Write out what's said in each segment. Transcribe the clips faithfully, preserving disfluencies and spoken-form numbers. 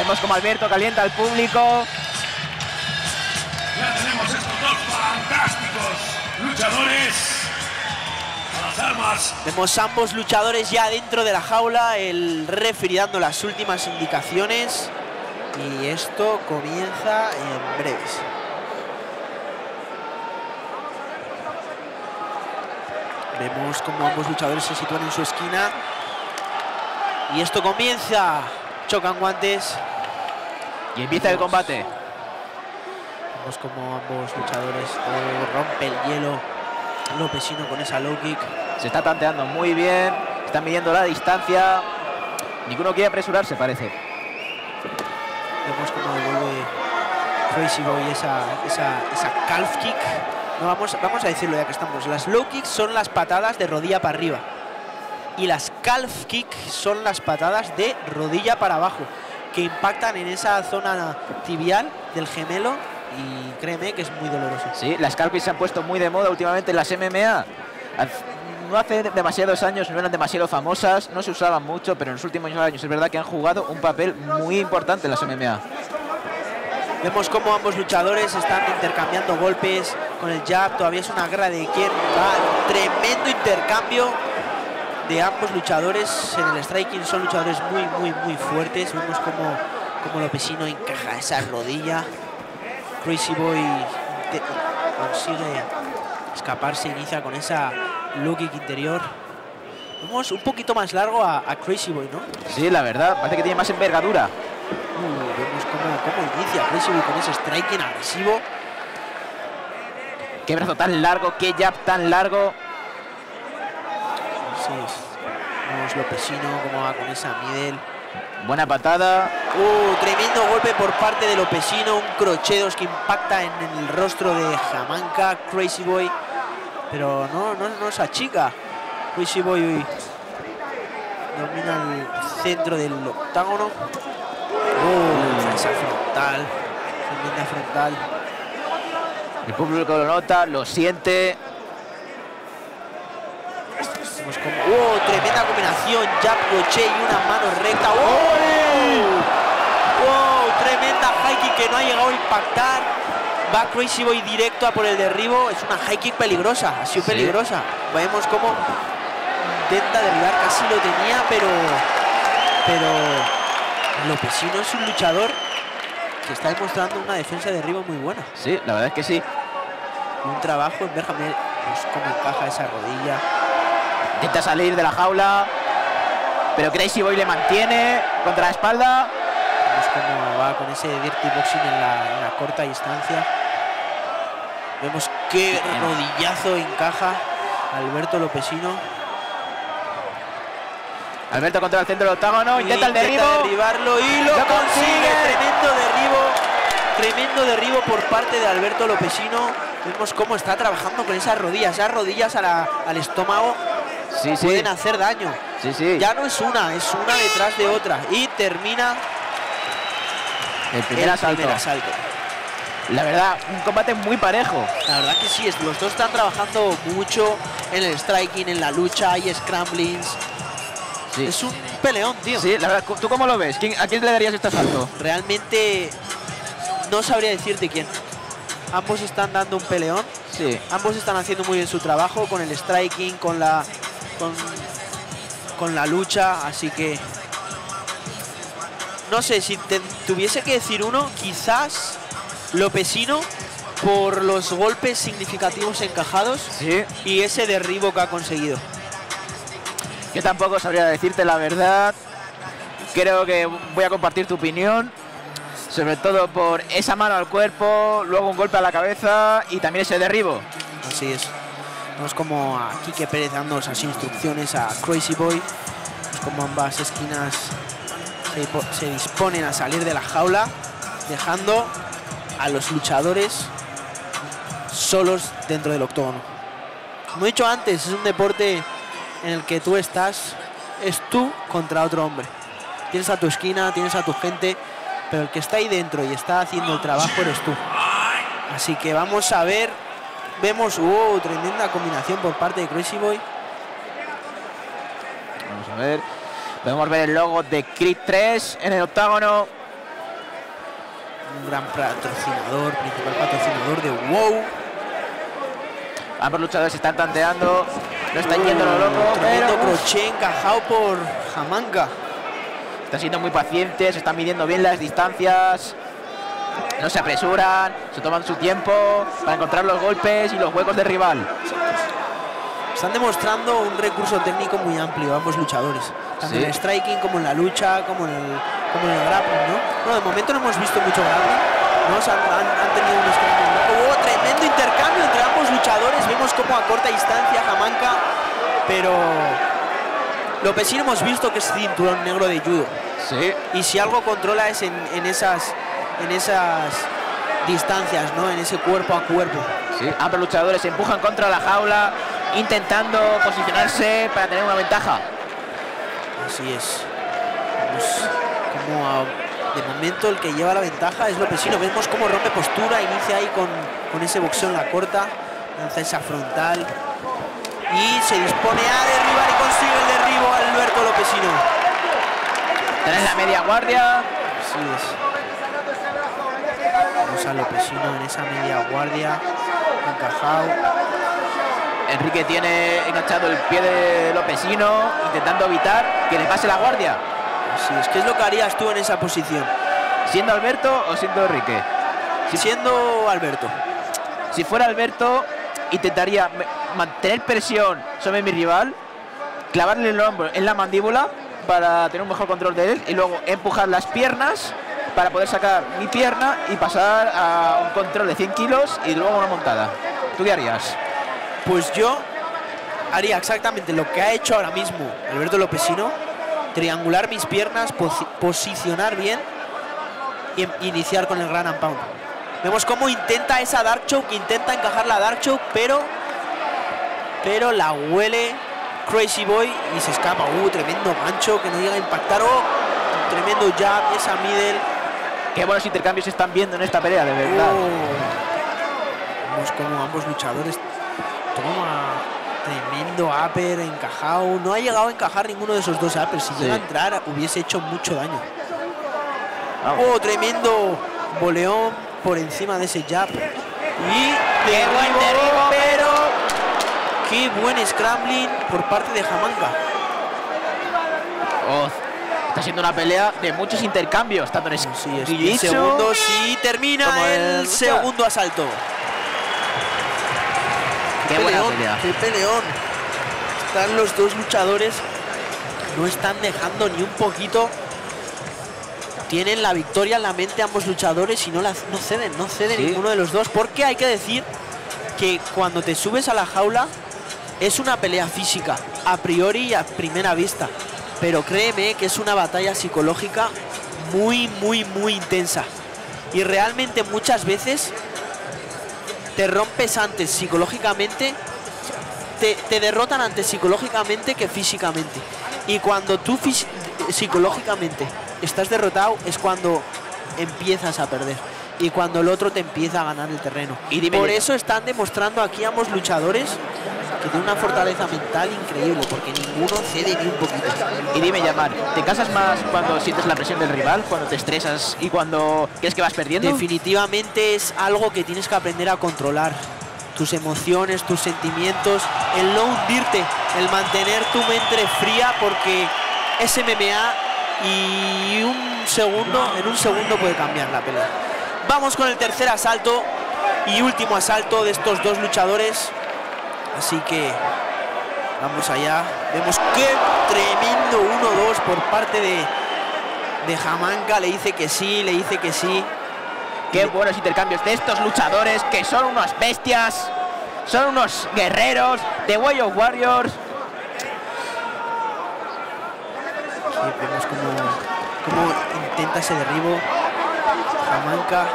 Vemos como Alberto calienta al público. Ya tenemos estos dos fantásticos luchadores a las armas. Vemos ambos luchadores ya dentro de la jaula, el referee dando las últimas indicaciones y esto comienza en breves. Vemos como ambos luchadores se sitúan en su esquina y esto comienza. Chocan guantes Y empieza el combate. Vemos como ambos luchadores oh, rompe el hielo. Lopesino con esa low kick. Se está tanteando muy bien. Están midiendo la distancia. Ninguno quiere apresurarse, parece. Vemos como devuelve Crazy Boy esa, esa, esa calf kick. No, vamos, vamos a decirlo ya que estamos. Las low kicks son las patadas de rodilla para arriba. Y las calf kick son las patadas de rodilla para abajo, que impactan en esa zona tibial del gemelo y créeme que es muy doloroso. Sí, las calf kicks se han puesto muy de moda últimamente en las M M A. No hace demasiados años no eran demasiado famosas, no se usaban mucho, pero en los últimos años es verdad que han jugado un papel muy importante en las M M A. Vemos cómo ambos luchadores están intercambiando golpes con el jab. Todavía es una guerra de quién va. Tremendo intercambio de ambos luchadores en el striking. Son luchadores muy, muy, muy fuertes. Vemos cómo, cómo Lopesino encaja esa rodilla. Crazy Boy consigue escaparse, inicia con esa low kick interior. Vemos un poquito más largo a, a Crazy Boy, ¿no? Sí, la verdad, parece que tiene más envergadura. Uh, vemos cómo, cómo inicia Crazy Boy con ese striking agresivo. Qué brazo tan largo, qué jab tan largo. Sí, vemos Lopesino cómo va con esa middle. Buena patada. Uh, tremendo golpe por parte de Lopesino. Un crochedos que impacta en el rostro de Jamanca, Crazy Boy. Pero no, no, no se achica. Crazy Boy uy, domina el centro del octágono. Uh, esa frontal. Tremenda frontal. El público lo nota, lo siente. Vemos como, oh, tremenda combinación. Jab, crochet y una mano recta. Oh, oh, tremenda high kick que no ha llegado a impactar. Va Crazy Boy directo a por el derribo. Es una high kick peligrosa, ha sido sí. peligrosa. Vemos cómo intenta derribar, casi lo tenía, pero pero Lopesino es un luchador que está demostrando una defensa de derribo muy buena. Sí, la verdad es que sí. Un trabajo en ver pues, cómo encaja esa rodilla. Intenta salir de la jaula, pero Crazy Boy le mantiene contra la espalda. Vemos cómo va con ese dirty boxing en la, en la corta distancia. Vemos qué rodillazo encaja Alberto Lopesino. Alberto contra el centro del octágono, intenta el derribo. Intenta derribarlo y lo, ¡Lo consigue. consigue! Tremendo derribo. Tremendo derribo por parte de Alberto Lopesino. Vemos cómo está trabajando con esas rodillas. Esas rodillas a la, al estómago sí, sí. pueden hacer daño. Sí, sí. Ya no es una, es una detrás de otra. Y termina el primer, el asalto. primer asalto. La verdad, un combate muy parejo. La verdad que sí, los dos están trabajando mucho en el striking, en la lucha, hay scramblings. Sí. Es un peleón, tío. Sí, la verdad, ¿tú cómo lo ves? ¿Quién, ¿A quién le darías este asalto? Realmente no sabría decirte quién. Ambos están dando un peleón. Sí. Ambos están haciendo muy bien su trabajo con el striking, con la con, con la lucha, así que no sé, si te, tuviese que decir uno, quizás Lopesino por los golpes significativos encajados sí. y ese derribo que ha conseguido. Yo tampoco sabría decirte la verdad. Creo que voy a compartir tu opinión. Sobre todo por esa mano al cuerpo, luego un golpe a la cabeza y también ese derribo. Así es. Vemos como a Quique Pérez dando esas instrucciones a Crazy Boy. Vemos como ambas esquinas se, se disponen a salir de la jaula, dejando a los luchadores solos dentro del octógono. Como he dicho antes, es un deporte en el que tú estás, es tú contra otro hombre. Tienes a tu esquina, tienes a tu gente, pero el que está ahí dentro y está haciendo el trabajo eres tú. Así que vamos a ver. Vemos, uh, tremenda combinación por parte de Crazy Boy. Vamos a ver. Podemos ver el logo de Creed tres en el octágono. un gran patrocinador, principal patrocinador de WoW. Ambos luchadores se están tanteando, no están yendo lo loco, Tremendo pero crochet encajado por Hamanka. están siendo muy pacientes, están midiendo bien las distancias, no se apresuran, se toman su tiempo para encontrar los golpes y los huecos del rival. Están demostrando un recurso técnico muy amplio ambos luchadores, tanto Sí. en el striking como en la lucha, como en el, como en el grappling, ¿no? Bueno, de momento no hemos visto mucho grappling, ¿no? Se han, han, han tenido un scramble. Hubo tremendo intercambio entre ambos luchadores, vemos como a corta distancia Hamanka, pero Lopesino hemos visto que es cinturón negro de judo. Sí. Y si algo controla es en, en esas en esas distancias, ¿no? En ese cuerpo a cuerpo. Sí, ambos luchadores se empujan contra la jaula, intentando posicionarse para tener una ventaja. Así es. Vemos como a- de momento el que lleva la ventaja es Lopesino. Vemos cómo rompe postura, inicia ahí con, con ese boxeo en la corta, lanza esa frontal y se dispone a derribar y consigue el derribo a Alberto Lopesino. Está en la media guardia. Así es. Vamos a Lopesino en esa media guardia, encajado. Enrique tiene enganchado el pie de Lopesino, intentando evitar que le pase la guardia. Así es. ¿Qué es lo que harías tú en esa posición? ¿Siendo Alberto o siendo Enrique? Siendo Alberto. Si fuera Alberto, intentaría me- mantener presión sobre mi rival, clavarle el hombro en la mandíbula para tener un mejor control de él y luego empujar las piernas para poder sacar mi pierna y pasar a un control de cien kilos y luego una montada. ¿Tú qué harías? Pues yo haría exactamente lo que ha hecho ahora mismo Alberto Lopesino, triangular mis piernas, posi- posicionar bien y em- iniciar con el Gran and Pound. Vemos cómo intenta esa Dark Choke, intenta encajar la Dark Choke, pero, pero la huele Crazy Boy y se escapa. Uh, tremendo gancho que no llega a impactar. Oh, tremendo jab, esa middle. Qué buenos intercambios se están viendo en esta pelea, de verdad. Oh. Vemos como ambos luchadores toma tremendo upper encajado. No ha llegado a encajar ninguno de esos dos uppers. Si Sí. llega a entrar hubiese hecho mucho daño. Vamos. Oh, tremendo boleón por encima de ese jab. Y Qué buen derribo, pero qué buen scrambling por parte de Hamanka. Oh, está siendo una pelea de muchos intercambios, tanto en Sí, es jiu-jitsu diez segundos y termina como el, el- segundo asalto. Qué buena peleón, pelea. qué peleón. Están los dos luchadores, no están dejando ni un poquito. Tienen la victoria en la mente ambos luchadores y no, la, no ceden, no ceden Sí. ninguno de los dos. Porque hay que decir que cuando te subes a la jaula es una pelea física, a priori y a primera vista. Pero créeme que es una batalla psicológica muy, muy, muy intensa. Y realmente muchas veces te rompes antes psicológicamente, te, te derrotan antes psicológicamente que físicamente. Y cuando tú fis- psicológicamente estás derrotado es cuando empiezas a perder y cuando el otro te empieza a ganar el terreno. Y dime- Por eso están demostrando aquí ambos luchadores que tienen una fortaleza mental increíble, porque ninguno cede ni un poquito. Y dime, Yamar, ¿te cansas más cuando sientes la presión del rival, cuando te estresas y cuando crees que vas perdiendo? Definitivamente es algo que tienes que aprender a controlar. Tus emociones, tus sentimientos, el no hundirte, el mantener tu mente fría, porque es M M A y un segundo, en un segundo puede cambiar la pelea. Vamos con el tercer asalto y último asalto de estos dos luchadores. Así que vamos allá. Vemos qué tremendo uno dos por parte de, de Hamanka. Le dice que sí, le dice que sí. Qué buenos intercambios de estos luchadores que son unas bestias, son unos guerreros de Way of Warriors. Sí, vemos cómo, cómo intenta ese derribo Hamanka.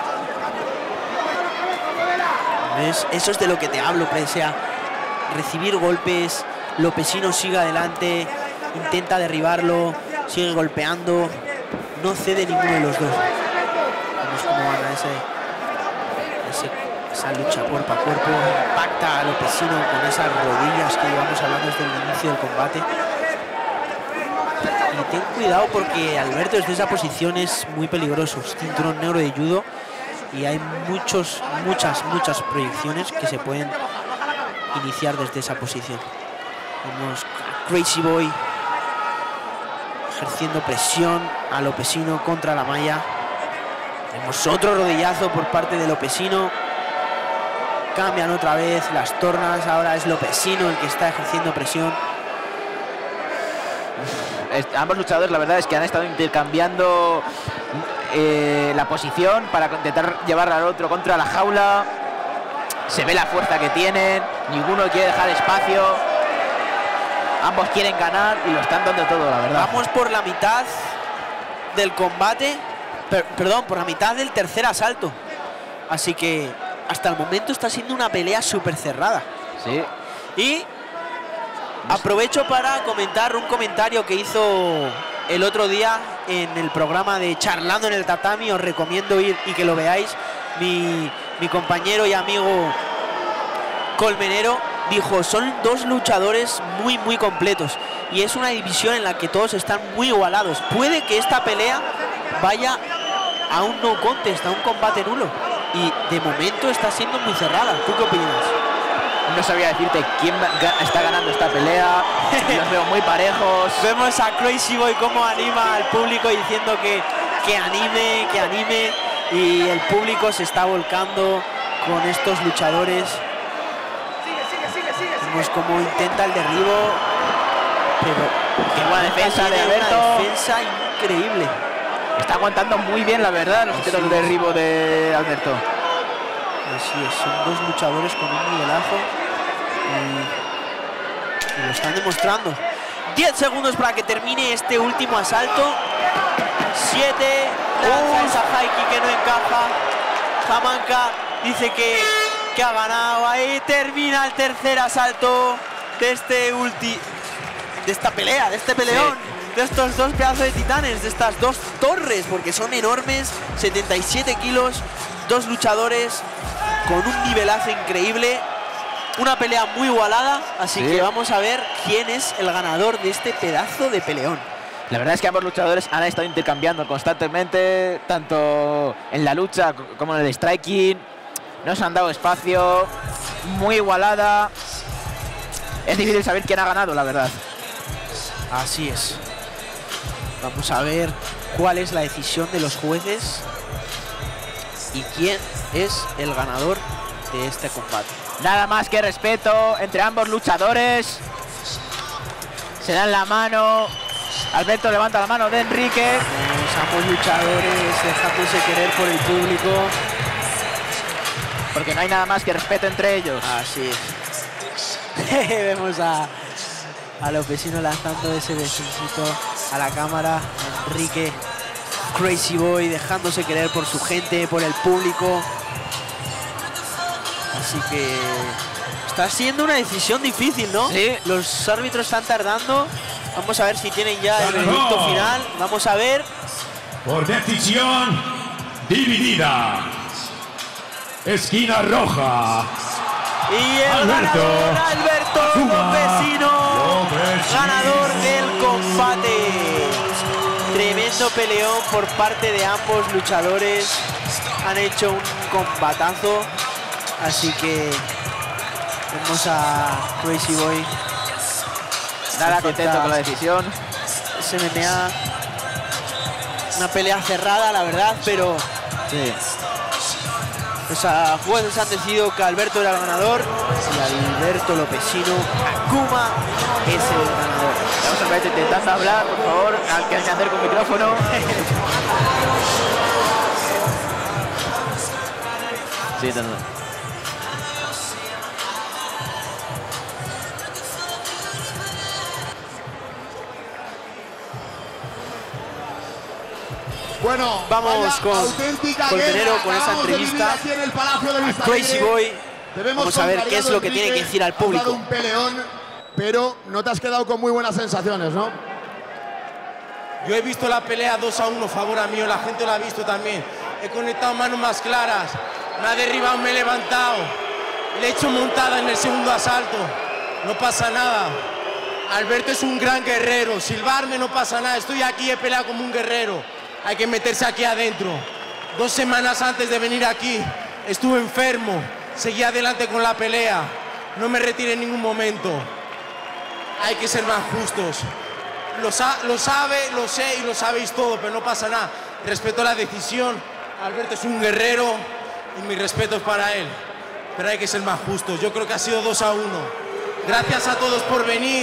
¿Ves? Eso es de lo que te hablo, o sea, recibir golpes, Lopesino sigue adelante, intenta derribarlo, sigue golpeando, no cede ninguno de los dos. Vemos cómo van a ese, ese- esa lucha cuerpo a cuerpo, impacta a Lopesino con esas rodillas que llevamos hablando desde el inicio del combate. Y ten cuidado porque Alberto desde esa posición es muy peligroso. Es cinturón negro de judo y hay muchos, muchas, muchas proyecciones que se pueden iniciar desde esa posición. Vemos a Crazy Boy ejerciendo presión a Lopesino contra la malla. Vemos otro rodillazo por parte de Lopesino. Cambian otra vez las tornas. Ahora es Lopesino el que está ejerciendo presión. Ambos luchadores, la verdad es que han estado intercambiando eh, la posición para intentar llevar al otro contra la jaula. Se ve la fuerza que tienen. Ninguno quiere dejar espacio. Ambos quieren ganar y lo están dando todo, la verdad. Vamos por la mitad del combate. Per perdón, por la mitad del tercer asalto. Así que hasta el momento está siendo una pelea súper cerrada. Sí. Y aprovecho para comentar un comentario que hizo el otro día en el programa de Charlando en el Tatami. Os recomiendo ir y que lo veáis. Mi, mi compañero y amigo Colmenero dijo, son dos luchadores muy muy completos y es una división en la que todos están muy igualados. Puede que esta pelea vaya a un no contest, a un combate nulo, y de momento está siendo muy cerrada. ¿Tú qué opinas? No sabía decirte quién está ganando esta pelea. Los veo muy parejos. Vemos a Crazy Boy cómo anima al público diciendo que, que anime, que anime, y el público se está volcando con estos luchadores. Vemos cómo intenta el derribo, pero qué buena defensa de Alberto. Una defensa increíble. Está aguantando muy bien, la verdad, los intentos de derribo de Alberto. Así es, son dos luchadores con un nivelazo y, y lo están demostrando. diez segundos para que termine este último asalto. siete, lanza esa high kick que no encaja. Jamanca dice que, que ha ganado. Ahí termina el tercer asalto de este ulti, de esta pelea, de este peleón. Sí. De estos dos pedazos de titanes, de estas dos torres, porque son enormes, setenta y siete kilos, dos luchadores con un nivelazo increíble, una pelea muy igualada, así sí. que vamos a ver quién es el ganador de este pedazo de peleón. La verdad es que ambos luchadores han estado intercambiando constantemente, tanto en la lucha como en el striking, no se han dado espacio, muy igualada, es difícil saber quién ha ganado, la verdad. Así es. Vamos a ver cuál es la decisión de los jueces y quién es el ganador de este combate. Nada más que respeto entre ambos luchadores. Se dan la mano. Alberto levanta la mano de Enrique. Vamos, ambos luchadores dejándose querer por el público. Porque no hay nada más que respeto entre ellos. Así es. Vemos a, a Lopesino lanzando ese besito a la cámara. Enrique, Crazy Boy dejándose querer por su gente, por el público. Así que está siendo una decisión difícil, ¿no? Sí. Los árbitros están tardando. Vamos a ver si tienen ya el veredicto final. Vamos a ver. Por decisión dividida. Esquina roja. Y el Alberto, ganador, Alberto Lopesino, ganador del combate. Tremendo peleón por parte de ambos luchadores. Han hecho un combatazo. Así que vemos a Crazy Boy. Nada contento con la decisión. S M M A. Una pelea cerrada, la verdad, pero sí. Los jueces han decidido que Alberto era el ganador y Alberto Lopesino, Akuma, es el ganador. Vamos a ver, intentando hablar, por favor, al que hay que hacer con micrófono. Sí, no, no. Bueno, vamos con Colmenero con esa entrevista a Crazy Boy. Vamos a ver qué es lo que tiene que decir al público. Un peleón, pero no te has quedado con muy buenas sensaciones, ¿no? Yo he visto la pelea dos a uno favor a mí, la gente lo ha visto también. He conectado manos más claras, me ha derribado, me he levantado. Le he hecho montada en el segundo asalto, no pasa nada. Alberto es un gran guerrero. Silbarme no pasa nada. Estoy aquí, he peleado como un guerrero. Hay que meterse aquí adentro. Dos semanas antes de venir aquí estuve enfermo. Seguí adelante con la pelea. No me retiré en ningún momento. Hay que ser más justos. Lo, sa lo sabe, lo sé y lo sabéis todo, pero no pasa nada. Respeto la decisión. Alberto es un guerrero y mi respeto es para él. Pero hay que ser más justos. Yo creo que ha sido dos a uno. Gracias a todos por venir.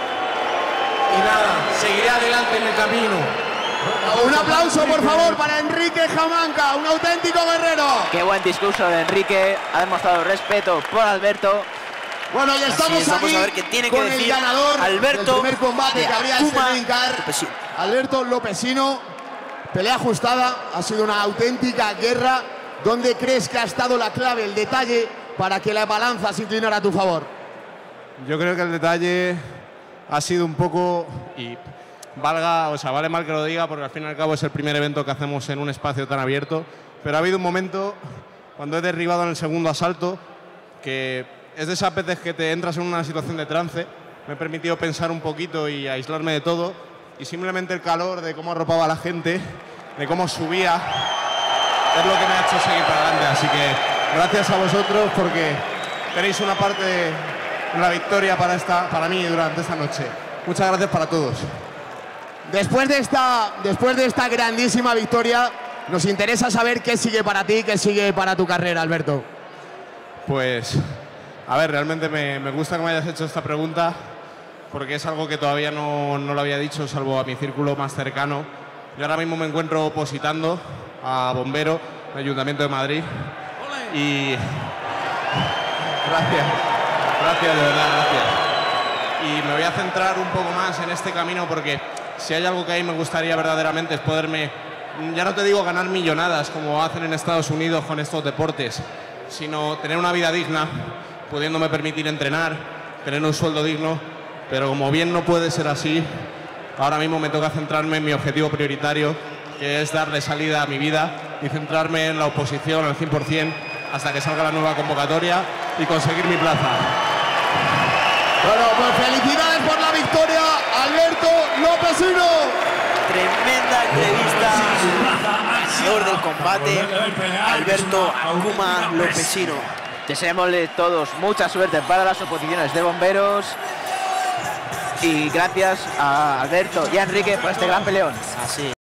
Y nada, seguiré adelante en el camino. Un aplauso, por favor, para Enrique Jamanca, un auténtico guerrero. Qué buen discurso de Enrique. Ha demostrado respeto por Alberto. Bueno, y estamos es, vamos aquí a ver qué tiene que con decir el ganador Alberto del primer combate de que habría Akuma este ring-card, Lopesino. Alberto Lopesino. Pelea ajustada, ha sido una auténtica guerra. ¿Dónde crees que ha estado la clave, el detalle, para que la balanza se inclinara a tu favor? Yo creo que el detalle ha sido un poco, y valga, o sea, vale mal que lo diga, porque al fin y al cabo es el primer evento que hacemos en un espacio tan abierto, pero ha habido un momento cuando he derribado en el segundo asalto que es de esas veces que te entras en una situación de trance. Me he permitido pensar un poquito y aislarme de todo, y simplemente el calor de cómo arropaba a la gente, de cómo subía, es lo que me ha hecho seguir para adelante. Así que gracias a vosotros, porque tenéis una parte en la victoria para, esta, para mí durante esta noche. Muchas gracias para todos. Después de esta, después de esta grandísima victoria, nos interesa saber qué sigue para ti, qué sigue para tu carrera, Alberto. Pues, a ver, realmente me, me gusta que me hayas hecho esta pregunta, porque es algo que todavía no, no lo había dicho, salvo a mi círculo más cercano. Yo ahora mismo me encuentro opositando a Bombero, el Ayuntamiento de Madrid. Y gracias, gracias, de verdad, gracias. Y me voy a centrar un poco más en este camino, porque si hay algo que a mí me gustaría verdaderamente es poderme, ya no te digo ganar millonadas como hacen en Estados Unidos con estos deportes, sino tener una vida digna, pudiéndome permitir entrenar, tener un sueldo digno. Pero como bien no puede ser así, ahora mismo me toca centrarme en mi objetivo prioritario, que es darle salida a mi vida y centrarme en la oposición al cien por cien hasta que salga la nueva convocatoria y conseguir mi plaza. Bueno, pues felicidades por la victoria, Alberto Lopesino. Tremenda entrevista, ganador del combate, Alberto Akuma Lopesino. Deseémosle todos mucha suerte para las oposiciones de bomberos. Y gracias a Alberto y a Enrique por este gran peleón. Así.